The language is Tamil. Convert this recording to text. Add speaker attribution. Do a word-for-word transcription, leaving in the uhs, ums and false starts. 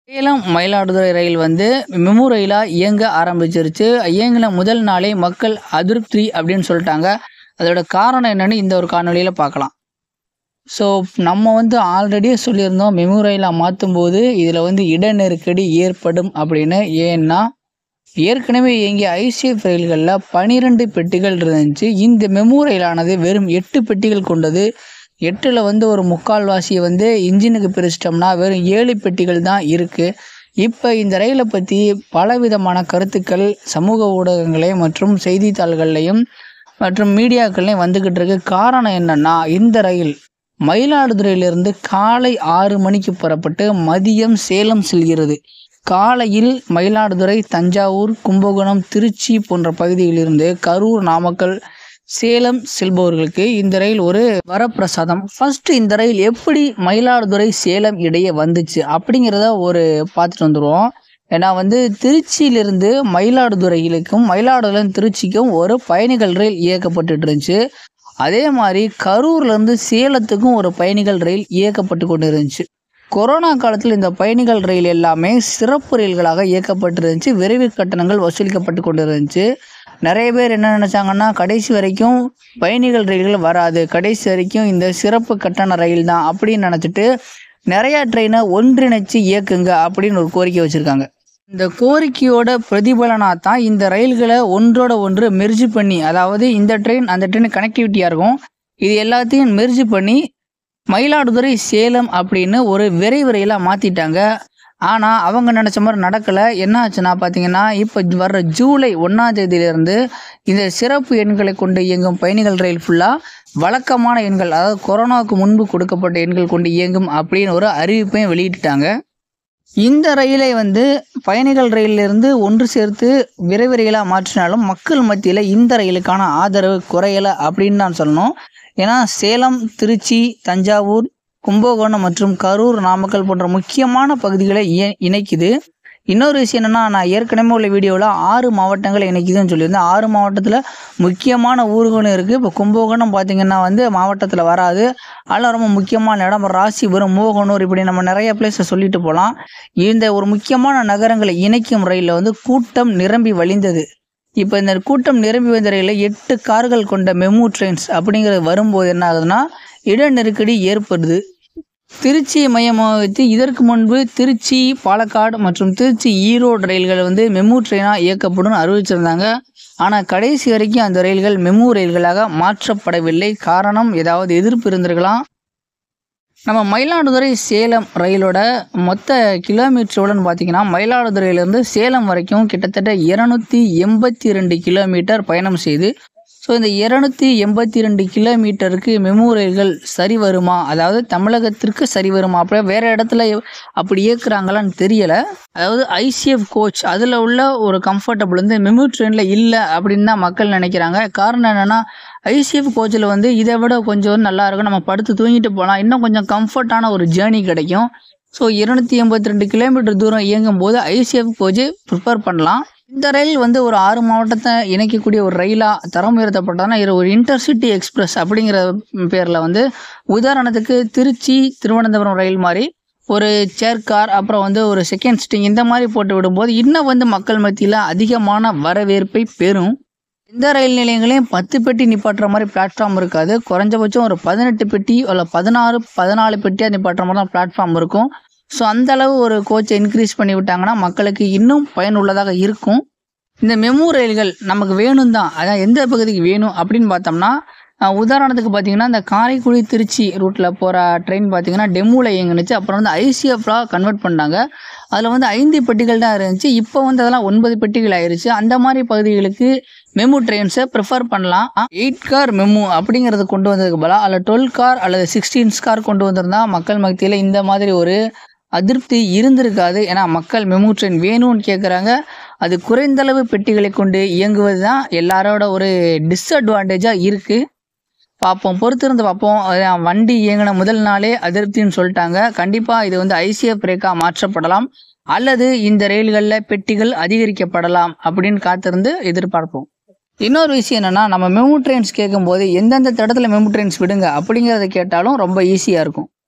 Speaker 1: சேலம் மயிலாடுதுறை ரயில் வந்து மெமு ரயிலா இயங்க ஆரம்பிச்சிருச்சு. இயங்கின முதல் நாளே மக்கள் அதிருப்தி அப்படின்னு சொல்லிட்டாங்க. அதோட காரணம் என்னன்னு இந்த ஒரு காணொளியில பார்க்கலாம். ஸோ நம்ம வந்து ஆல்ரெடியே சொல்லியிருந்தோம், மெமு ரயிலா மாற்றும்போது இதில் வந்து இட நெருக்கடி ஏற்படும் அப்படின்னு. ஏன்னா ஏற்கனவே இயங்கிய ஐசிஎஃப் ரயில்களில் பனிரெண்டு பெட்டிகள் இருந்துச்சு. இந்த மெமு ரயிலானது வெறும் எட்டு பெட்டிகள் கொண்டது. எட்டில் வந்து ஒரு முக்கால்வாசியை வந்து இன்ஜினுக்கு பிரிச்சிட்டோம்னா வெறும் ஏழு பெட்டிகள் தான் இருக்குது. இப்போ இந்த ரயிலை பற்றி பலவிதமான கருத்துக்கள் சமூக ஊடகங்களையும் மற்றும் செய்தித்தாள்கள்லையும் மற்றும் மீடியாக்கள்லையும் வந்துக்கிட்டு இருக்கு. காரணம் என்னென்னா, இந்த ரயில் மயிலாடுதுறையிலிருந்து காலை ஆறு மணிக்கு புறப்பட்டு மதியம் சேலம் செல்கிறது. காலையில் மயிலாடுதுறை, தஞ்சாவூர், கும்பகோணம், திருச்சி போன்ற பகுதியிலிருந்து கரூர், நாமக்கல், சேலம் செல்பவர்களுக்கு இந்த ரயில் ஒரு வரப்பிரசாதம். ஃபர்ஸ்ட் இந்த ரயில் எப்படி மயிலாடுதுறை சேலம் இடையே வந்துச்சு அப்படிங்கிறத ஒரு பார்த்துட்டு வந்துடுவோம். ஏன்னா வந்து திருச்சியிலிருந்து மயிலாடுதுறையிலுக்கும் மயிலாடுதுறையிலிருந்து திருச்சிக்கும் ஒரு பயணிகள் ரயில் இயக்கப்பட்டு இருந்துச்சு. அதே மாதிரி கரூர்லேருந்து சேலத்துக்கும் ஒரு பயணிகள் ரயில் இயக்கப்பட்டு கொண்டு இருந்துச்சு. கொரோனா காலத்தில் இந்த பயணிகள் ரயில் எல்லாமே சிறப்பு ரயில்களாக இயக்கப்பட்டு இருந்துச்சு. விரைவு கட்டணங்கள் வசூலிக்கப்பட்டு கொண்டு இருந்துச்சு. நிறைய பேர் என்ன நினச்சாங்கன்னா, கடைசி வரைக்கும் பயணிகள் ரயில்கள் வராது, கடைசி வரைக்கும் இந்த சிறப்பு கட்டண ரயில் தான் அப்படின்னு நினச்சிட்டு நிறையா ட்ரெயினை ஒன்றிணைச்சு இயக்குங்க அப்படின்னு ஒரு கோரிக்கை வச்சுருக்காங்க. இந்த கோரிக்கையோட பிரதிபலனாக தான் இந்த ரயில்களை ஒன்றோட ஒன்று மெர்ஜ் பண்ணி, அதாவது இந்த ட்ரெயின் அந்த ட்ரெயின் கனெக்டிவிட்டியாக இருக்கும், இது எல்லாத்தையும் மெர்ஜ் பண்ணி மயிலாடுதுறை சேலம் அப்படின்னு ஒரு விரைவு ரயிலாக மாற்றிட்டாங்க. ஆனால் அவங்க நினச்ச மாதிரி நடக்கலை. என்ன ஆச்சுன்னா பார்த்தீங்கன்னா, இப்போ வர்ற ஜூலை ஒன்றாம் தேதியிலேருந்து இந்த சிறப்பு எண்களை கொண்டு இயங்கும் பயணிகள் ரயில் ஃபுல்லாக வழக்கமான எண்கள், அதாவது கொரோனாவுக்கு முன்பு கொடுக்கப்பட்ட எண்கள் கொண்டு இயங்கும் அப்படின்னு ஒரு அறிவிப்பையும் வெளியிட்டாங்க. இந்த ரயிலை வந்து பயணிகள் ரயிலிருந்து ஒன்று சேர்த்து விரைவு ரயிலாக மாற்றினாலும் மக்கள் மத்தியில் இந்த ரயிலுக்கான ஆதரவு குறையலை அப்படின்னு நான் சொல்லணும். ஏன்னா சேலம், திருச்சி, தஞ்சாவூர், கும்பகோணம் மற்றும் கரூர், நாமக்கல் போன்ற முக்கியமான பகுதிகளை இணைக்குது. இன்னொரு விஷயம் என்னென்னா, நான் ஏற்கனவே உள்ள வீடியோவில் ஆறு மாவட்டங்களை இணைக்குதுன்னு சொல்லியிருந்தேன். ஆறு மாவட்டத்தில் முக்கியமான ஊர்களும் இருக்குது. இப்போ கும்பகோணம் பார்த்திங்கன்னா வந்து மாவட்டத்தில் வராது. அதில் ரொம்ப முக்கியமான இடம் ராசிபுரம், மோகனூர், இப்படி நம்ம நிறைய பிளேஸை சொல்லிட்டு போகலாம். இந்த ஒரு முக்கியமான நகரங்களை இணைக்கும் ரயிலில் வந்து கூட்டம் நிரம்பி வழிந்தது. இப்போ இந்த கூட்டம் நிரம்பி வந்த ரயிலில் எட்டு கார்கள் கொண்ட மெமு ட்ரெயின்ஸ் அப்படிங்கிறது வரும்போது என்ன ஆகுதுன்னா, இட நெருக்கடி ஏற்படுது. திருச்சியை மையமாக வைத்து இதற்கு முன்பு திருச்சி, பாலக்காடு மற்றும் திருச்சி, ஈரோடு ரயில்கள் வந்து மெமு ட்ரெயினாக இயக்கப்படும் அறிவிச்சிருந்தாங்க. ஆனால் கடைசி வரைக்கும் அந்த ரயில்கள் மெமு ரயில்களாக மாற்றப்படவில்லை. காரணம், ஏதாவது எதிர்ப்பு இருந்திருக்கலாம். நம்ம மயிலாடுதுறை சேலம் ரயிலோட மொத்த கிலோமீட்டருடன் பார்த்திங்கன்னா, மயிலாடுதுறையிலேருந்து சேலம் வரைக்கும் கிட்டத்தட்ட இரநூத்தி எண்பத்தி ரெண்டு கிலோமீட்டர் பயணம் செய்து. ஸோ இந்த இரநூத்தி எண்பத்தி ரெண்டு கிலோமீட்டருக்கு மெமு ரயில்கள் சரி வருமா, அதாவது தமிழகத்திற்கு சரி வருமா, அப்படியே வேறு இடத்துல அப்படி இயக்குறாங்களான்னு தெரியலை. அதாவது ஐசிஎஃப் கோச் அதில் உள்ள ஒரு கம்ஃபர்டபுள் வந்து மெமு ட்ரெயினில் இல்லை அப்படின்னு தான் மக்கள் நினைக்கிறாங்க. காரணம் என்னென்னா, ஐசிஎஃப் கோச்சில் வந்து இதை விட கொஞ்சம் நல்லா இருக்கும், நம்ம படுத்து தூங்கிட்டு போகலாம், இன்னும் கொஞ்சம் கம்ஃபர்ட்டான ஒரு ஜேர்னி கிடைக்கும். ஸோ இருநூத்தி எண்பத்தி ரெண்டு கிலோமீட்டர் தூரம் இயங்கும் போது ஐசிஎஃப் கோச்சு ப்ரிப்பேர் பண்ணலாம். இந்த ரயில் வந்து ஒரு ஆறு மாவட்டத்தை இணைக்கக்கூடிய ஒரு ரயிலாக தரம் உயர்த்தப்பட்டதுன்னா, இது ஒரு இன்டர்சிட்டி எக்ஸ்பிரஸ் அப்படிங்கிற பேரில் வந்து, உதாரணத்துக்கு திருச்சி திருவனந்தபுரம் ரயில் மாதிரி ஒரு சேர் கார், அப்புறம் வந்து ஒரு செகண்ட் சிட்டிங் இந்த மாதிரி போட்டு விடும்போது இன்னும் வந்து மக்கள் மத்தியில் அதிகமான வரவேற்பை பெறும். இந்த ரயில் நிலையங்களையும் பத்து பெட்டி நிப்பாட்டுற மாதிரி பிளாட்ஃபார்ம் இருக்காது. குறைஞ்சபட்சம் ஒரு பதினெட்டு பெட்டி இல்லை பதினாறு பதினாலு பெட்டியாக நிப்பாட்டுற மாதிரி தான் பிளாட்ஃபார்ம் இருக்கும். ஸோ அந்தளவு ஒரு கோச்சை இன்க்ரீஸ் பண்ணி விட்டாங்கன்னா மக்களுக்கு இன்னும் பயனுள்ளதாக இருக்கும். இந்த மெமு ரயில்கள் நமக்கு வேணும் தான், அதான் எந்த பகுதிக்கு வேணும் அப்படின்னு பார்த்தோம்னா, உதாரணத்துக்கு பார்த்திங்கன்னா, இந்த காரைக்குடி திருச்சி ரூட்டில் போகிற ட்ரெயின் பார்த்திங்கன்னா டெமுவில் இயங்குனுச்சு. அப்புறம் வந்து ஐசிஎஃப்லாம் கன்வெர்ட் பண்ணாங்க. அதில் வந்து ஐந்து பெட்டிகள் தான் இருந்துச்சு. இப்போ வந்து அதெல்லாம் ஒன்பது பெட்டிகள் ஆயிடுச்சு. அந்த மாதிரி பகுதிகளுக்கு மெமு ட்ரெயின்ஸை ப்ரிஃபர் பண்ணலாம். எயிட் கார் மெமு அப்படிங்கிறது கொண்டு வந்ததுக்கு பதிலாக அதில் டுவெல் கார் அல்லது சிக்ஸ்டீன் கார் கொண்டு வந்திருந்தால் மக்கள் மத்தியில் இந்த மாதிரி ஒரு அதிருப்தி இருந்திருக்காது. ஏன்னா மக்கள் மெமு ட்ரெயின் வேணும்னு கேட்குறாங்க. அது குறைந்தளவு பெட்டிகளை கொண்டு இயங்குவது தான் எல்லாரோட ஒரு டிஸ்அட்வான்டேஜாக இருக்குது. பார்ப்போம், பொறுத்திருந்து பார்ப்போம். வண்டி இயங்கின முதல் நாளே அதிருப்தின்னு சொல்லிட்டாங்க. கண்டிப்பாக இது வந்து ஐசிஎஃப் பிரேக்காக மாற்றப்படலாம் அல்லது இந்த ரயில்களில் பெட்டிகள் அதிகரிக்கப்படலாம் அப்படின்னு காத்திருந்து எதிர்பார்ப்போம். இன்னொரு விஷயம் என்னென்னா, நம்ம மெமு ட்ரெயின்ஸ் கேட்கும்போது எந்தெந்த இடத்துல மெமு ட்ரெயின்ஸ் விடுங்க அப்படிங்கிறத கேட்டாலும் ரொம்ப ஈஸியாக இருக்கும்.